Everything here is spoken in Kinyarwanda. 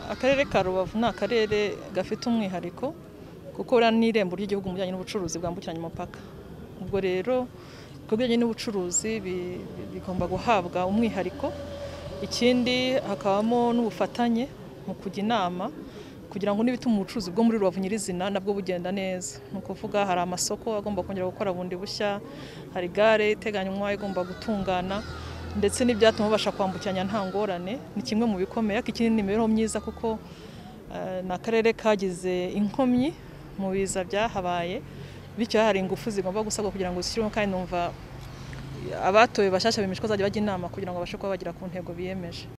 Akarere ka Rubavu ni akarere gafite umwihariko kuko uriya ni irembo ry'igihugu mu bijyanye n'ubucuruzi bwambukiranya umupaka. Ubwo rero ku bijyanye n'ubucuruzi bigomba guhabwa umwihariko. Ikindi hakabamo n'ubufatanye mu kujya inama kugira ngo n'ibituma ubucuruzi bwo muri Rubavu nyirizina nabwo bugenda neza. Ni ukuvuga hari amasoko agomba kongera gukora bundi bushya, hari gare iteganywa igomba gutungana, ndetse n'ibyatuma babasha kwambukiranya nta ngorane. Ni kimwe mu bikomeye, ariko ikindi ni imibereho myiza kuko ni akarere kagize inkomyi mu biza byahabaye, bityo hari ingufu zigomba gusabwa kugira ngo zishyirwemo, kandi numva abatowe bashyashya bemejwe ko bazajya bajya inama kugira ngo babashe kuba bagera ku ntego biyemeje.